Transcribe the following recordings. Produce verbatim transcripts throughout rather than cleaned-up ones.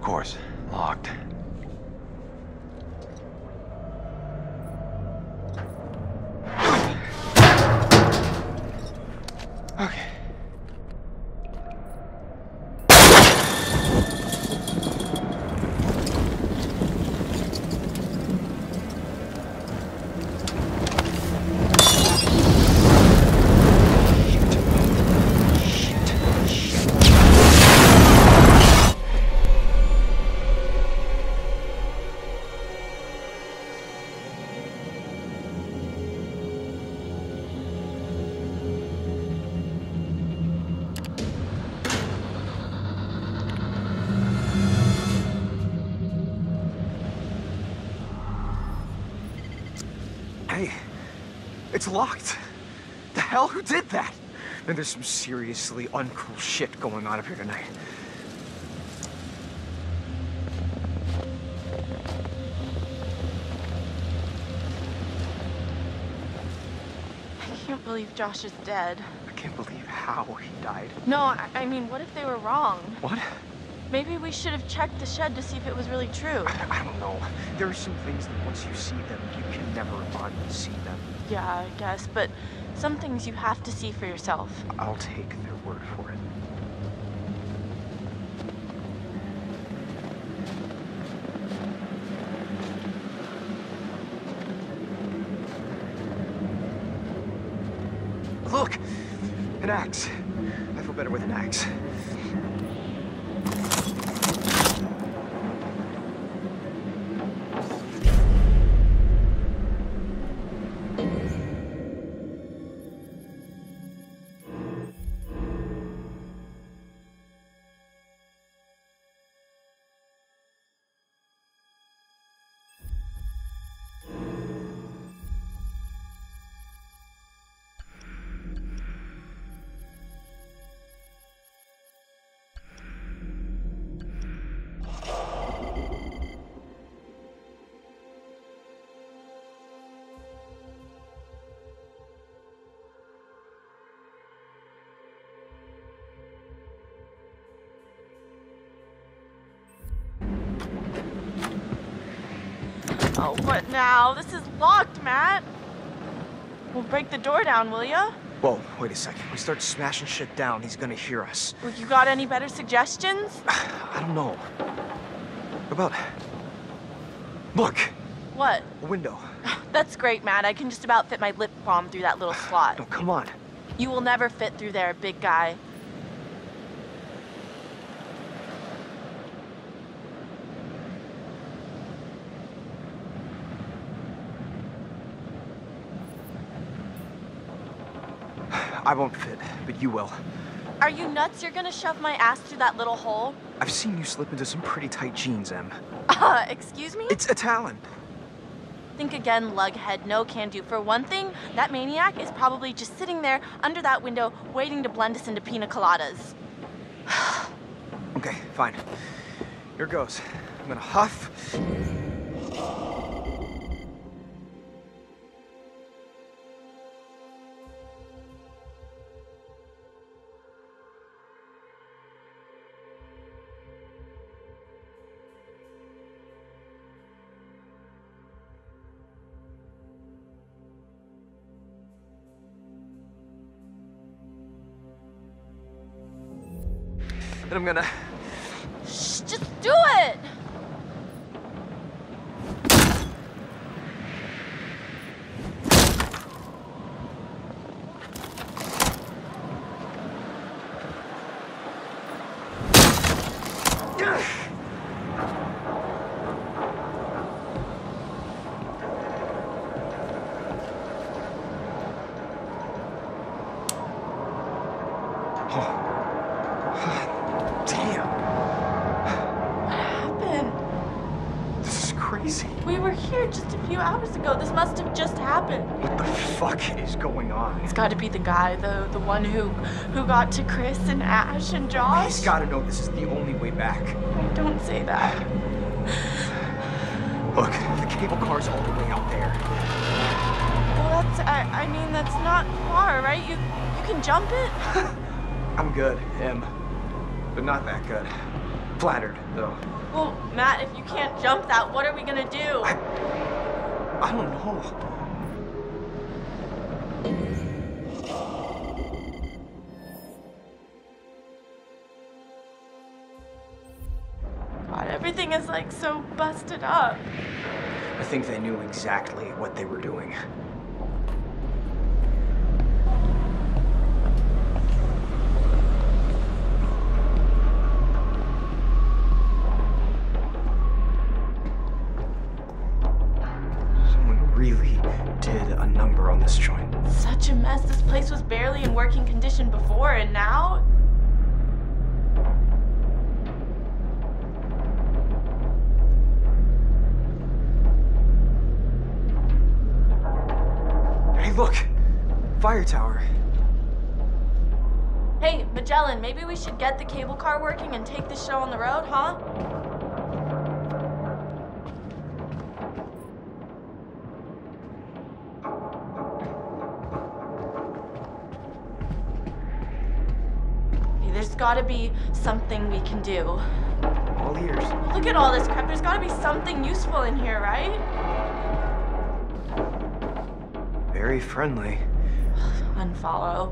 course. Locked. Okay. Hey, it's locked. The hell? Who did that? And there's some seriously uncool shit going on up here tonight. I can't believe Josh is dead. I can't believe how he died. No, I, I mean, what if they were wrong? What? Maybe we should have checked the shed to see if it was really true. I, I don't know. There are some things that once you see them, you can never unsee them. Yeah, I guess, but some things you have to see for yourself. I'll take their word for it. Look! An axe. I feel better with an axe. Oh, what now? This is locked, Matt. Well, break the door down, will ya? Whoa, wait a second. We start smashing shit down, he's gonna hear us. Well, you got any better suggestions? I don't know. What about... Look! What? A window. That's great, Matt. I can just about fit my lip balm through that little slot. No, come on. You will never fit through there, big guy. I won't fit, but you will. Are you nuts? You're gonna shove my ass through that little hole? I've seen you slip into some pretty tight jeans, Em. Uh, excuse me? It's a talent. Think again, lughead. No can do. For one thing, that maniac is probably just sitting there under that window waiting to blend us into pina coladas. Okay, fine. Here goes. I'm gonna huff. And I'm gonna... Shh, just do it! We were here just a few hours ago. This must have just happened. What the fuck is going on? It's got to be the guy, the the one who who got to Chris and Ash and Josh. He's got to know this is the only way back. Don't say that. Look, the cable car's all the way out there. Well, that's I, I mean that's not far, right? You you can jump it. I'm good, Em, but not that good. Flattered, though. Well, Matt, if you can't jump that, what are we gonna do? I... I don't know. God, everything is like so busted up. I think they knew exactly what they were doing. Someone really did a number on this joint. Such a mess. This place was barely in working condition before, and now... Hey, look! Fire tower. Hey, Magellan, maybe we should get the cable car working and take this show on the road, huh? Hey, there's gotta be something we can do. All ears. Look at all this crap. There's gotta be something useful in here, right? Very friendly. Unfollow.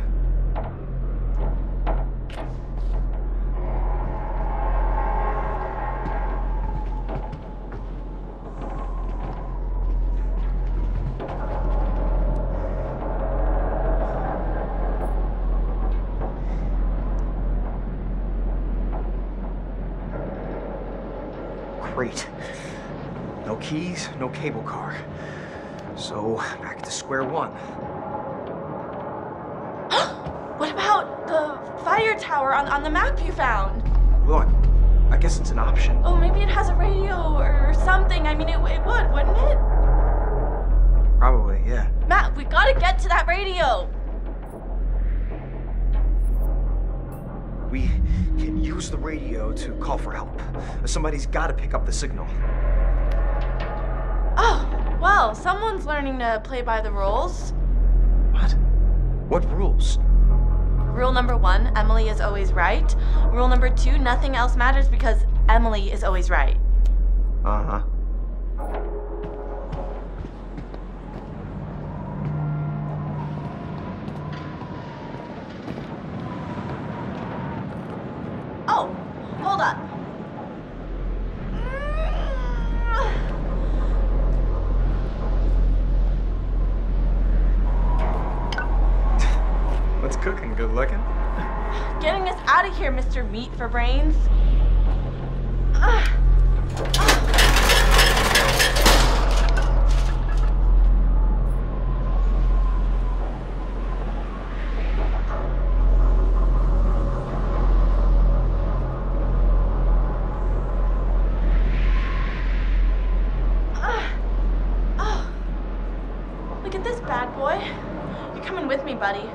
Great. No keys, no cable car. So, back to square one. What about the fire tower on, on the map you found? Look, I guess it's an option. Oh, maybe it has a radio or something. I mean, it, it would, wouldn't it? Probably, yeah. Matt, we gotta get to that radio. We can use the radio to call for help. Somebody's gotta pick up the signal. Oh, well, someone's learning to play by the rules. What? What rules? Rule number one, Emily is always right. Rule number two, nothing else matters because Emily is always right. Uh-huh. Oh, hold up. What's cooking? Good looking? Getting us out of here, Mister Meat for Brains. Uh, uh, oh. Look at this bad boy. You're coming with me, buddy.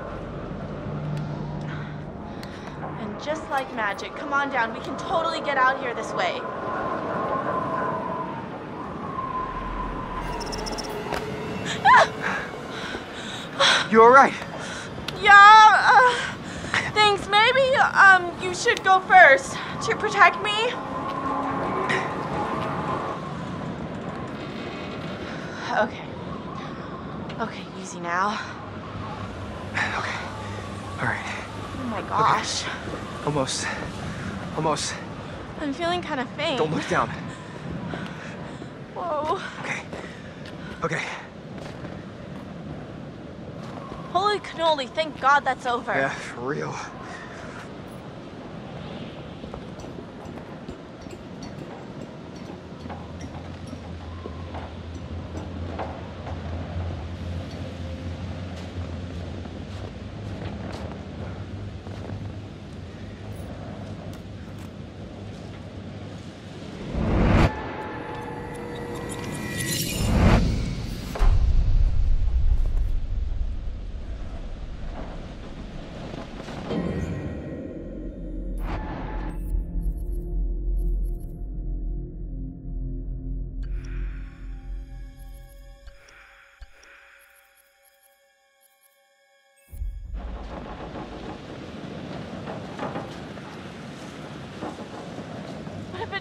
Just like magic. Come on down. We can totally get out here this way. You alright? Yeah, uh, thanks. Maybe, um, you should go first to protect me. Okay. Okay, easy now. Okay. Alright. Oh my gosh. Okay. Almost. Almost. I'm feeling kind of faint. Don't look down. Whoa. Okay. Okay. Holy cannoli, thank God that's over. Yeah, for real.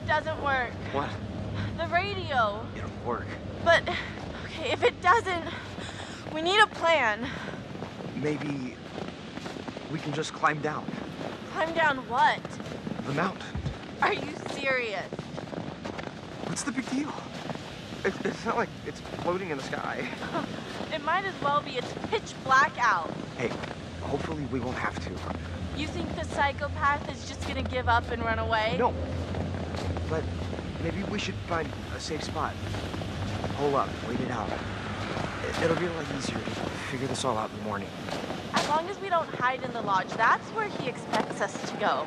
doesn't work. What? The radio. It'll work. But, okay, if it doesn't, we need a plan. Maybe we can just climb down. Climb down what? The mountain. Are you serious? What's the big deal? It, it's not like it's floating in the sky. It might as well be. It's pitch black out. Hey, hopefully we won't have to. You think the psychopath is just gonna give up and run away? No. But maybe we should find a safe spot. Hole up, wait it out. It, it'll be a lot easier to figure this all out in the morning. As long as we don't hide in the lodge, that's where he expects us to go.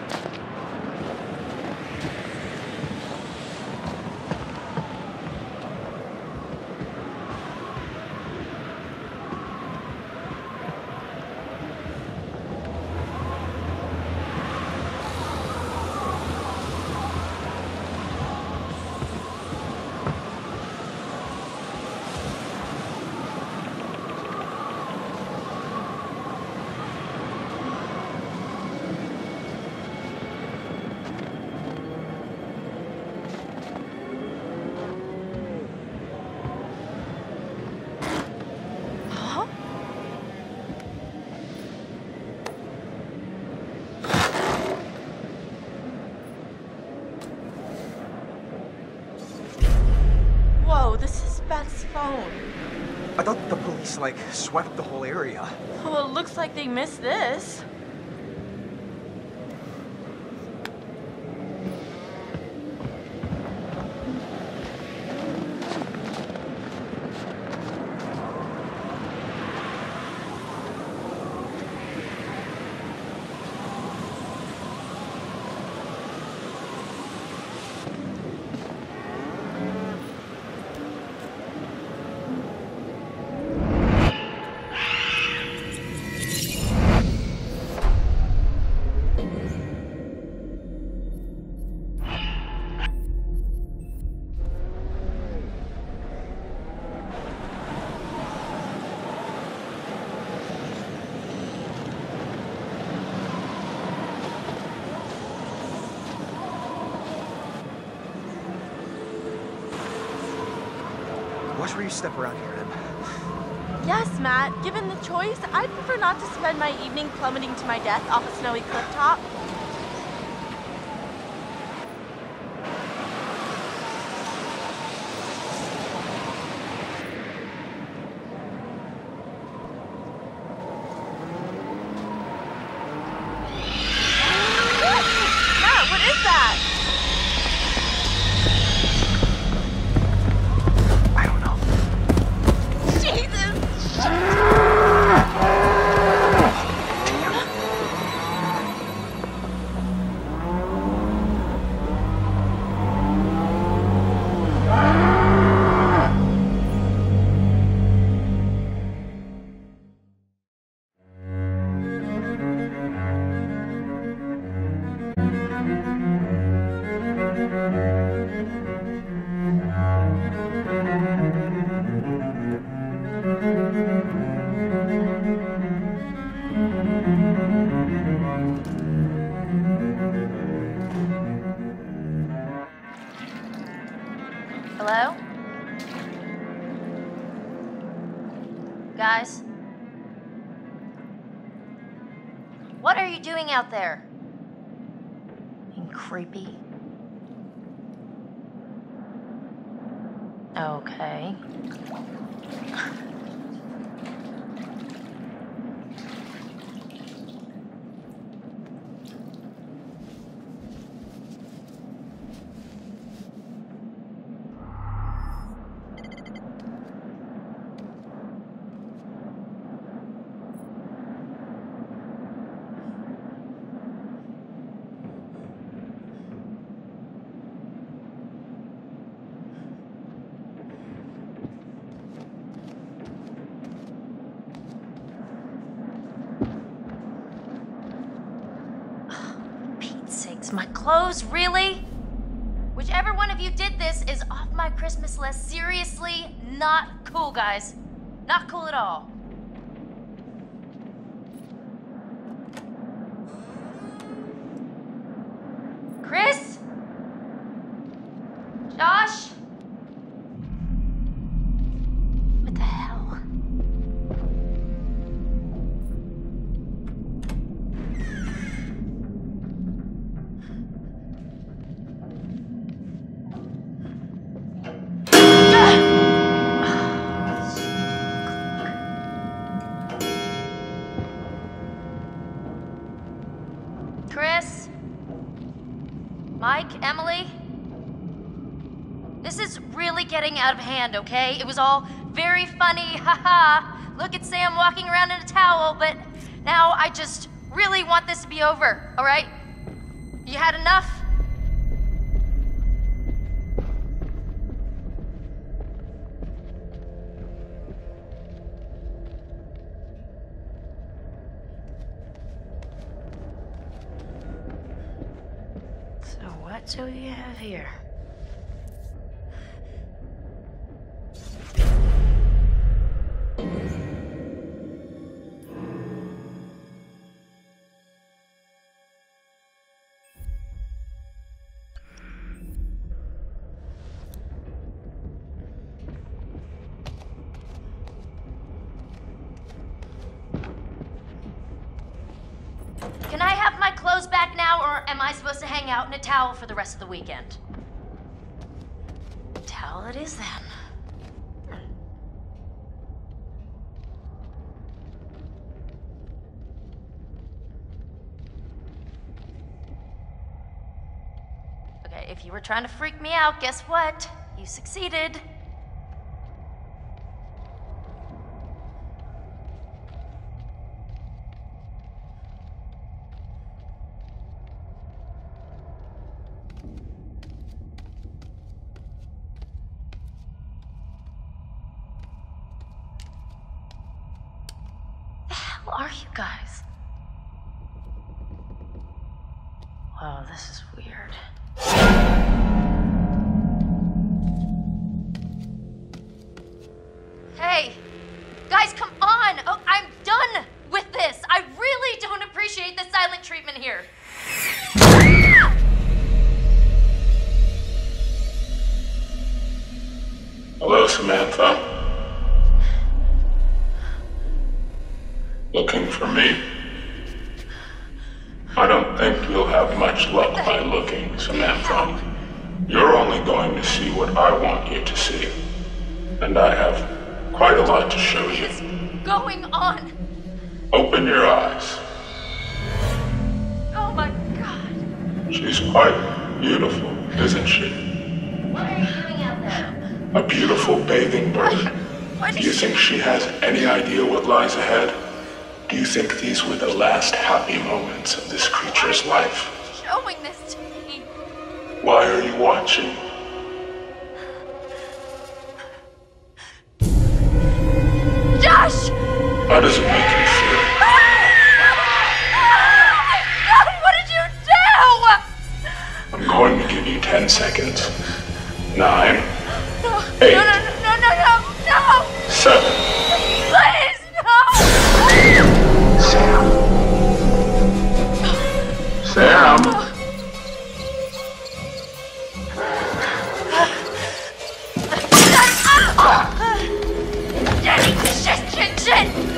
Beth's phone. I thought the police, like, swept the whole area. Well, it looks like they missed this. Watch where you step around here, Em. Yes, Matt. Given the choice, I'd prefer not to spend my evening plummeting to my death off a snowy cliff top. Matt, what is that? Hello? Guys? What are you doing out there? Being creepy. Okay. My clothes, really? Whichever one of you did this is off my Christmas list. Seriously, not cool, guys. Not cool at all. Chris? Mike, Emily? This is really getting out of hand, okay? It was all very funny, haha. Look at Sam walking around in a towel, but now I just really want this to be over, alright? You had enough? So what do we have here? Can I have my clothes back now, or am I supposed to hang out in a towel for the rest of the weekend? Towel it is then. Okay, if you were trying to freak me out, guess what? You succeeded. Who are you guys? Wow, this is weird. Hey, guys, come on! Oh, I'm done with this! I really don't appreciate the silent treatment here. Hello, Samantha. Looking for me? I don't think you'll have much luck by looking, Samantha. You're only going to see what I want you to see. And I have quite a lot to show you. What's going on? Open your eyes. Oh my god. She's quite beautiful, isn't she? What are you doing out there? A beautiful bathing bird. What Do you think she has any idea what lies ahead? Do you think these were the last happy moments of this creature's life? Showing this to me. Why are you watching? Josh! How does it make you feel? God, what did you do? I'm going to give you ten seconds. Nine. No, Eight. no, no, no, no, no, no! Seven. Please, no! Sam. Sam. Shit, shit, shit!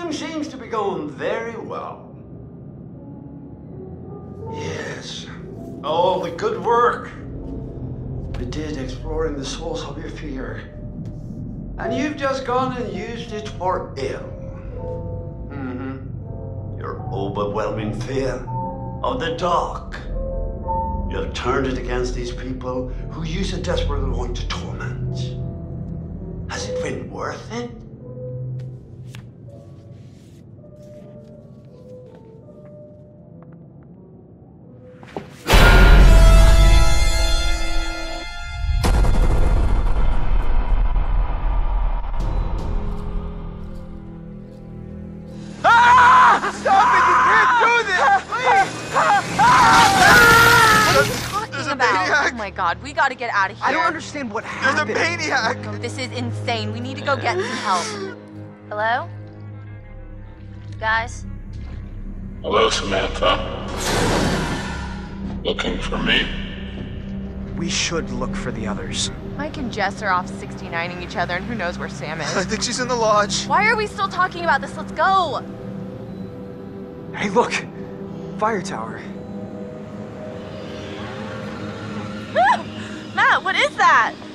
Everything seems to be going very well. Yes. All the good work we did exploring the source of your fear. And you've just gone and used it for ill. Mm-hmm. Your overwhelming fear of the dark. You've turned it against these people who you so desperately want to torment. Has it been worth it? Oh my god, we gotta get out of here. I don't understand what happened. There's a maniac! This is insane. We need to go get some help. Hello? Guys? Hello, Samantha. Looking for me? We should look for the others. Mike and Jess are off sixty-nining each other, and who knows where Sam I is. think she's in the lodge. Why are we still talking about this? Let's go! Hey, look! Fire tower. Matt, what is that?